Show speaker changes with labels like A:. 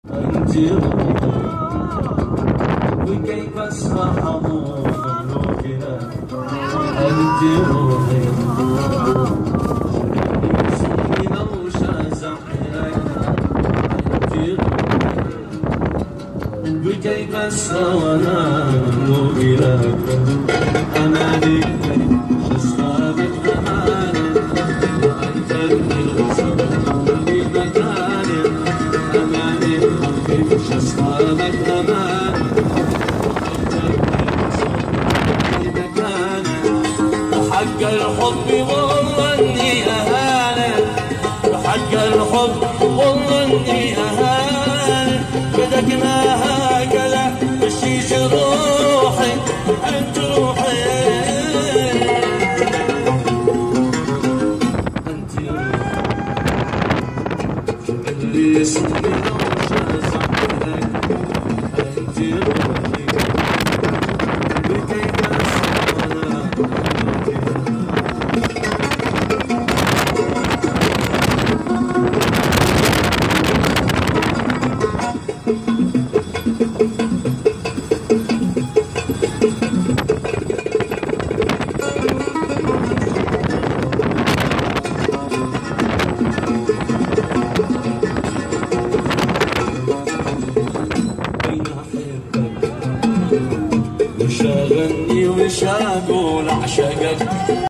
A: أنت روحي وكيف أسرح مملوكنا أنت روحي من أوشى زحلك أنت روحي وكيف أسرى وأنا مملوكنا أماني أصحابك أماني وأنت الوصل في مكاني أماني كيف أصحابك أماني حق الحب والله اني اهانه حق الحب والله اني اهانه بدقنا هكذا بشيش روحي انت روحي انت روحي اللي يسمي لو شازعتك انت روحي